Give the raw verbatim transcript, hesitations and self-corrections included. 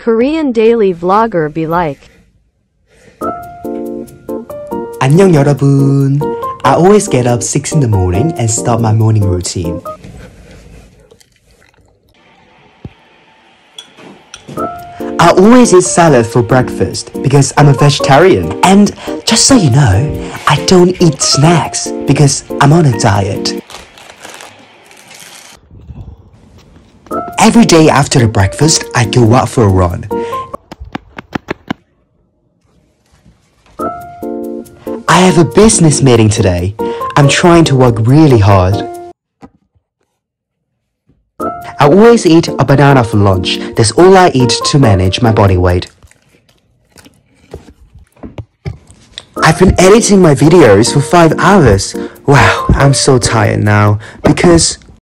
Korean daily vlogger be like? 안녕 여러분. I always get up six in the morning and start my morning routine. I always eat salad for breakfast because I'm a vegetarian. And just so you know, I don't eat snacks because I'm on a diet. Every day after the breakfast, I go out for a run. I have a business meeting today. I'm trying to work really hard. I always eat a banana for lunch. That's all I eat to manage my body weight. I've been editing my videos for five hours. Wow, I'm so tired now because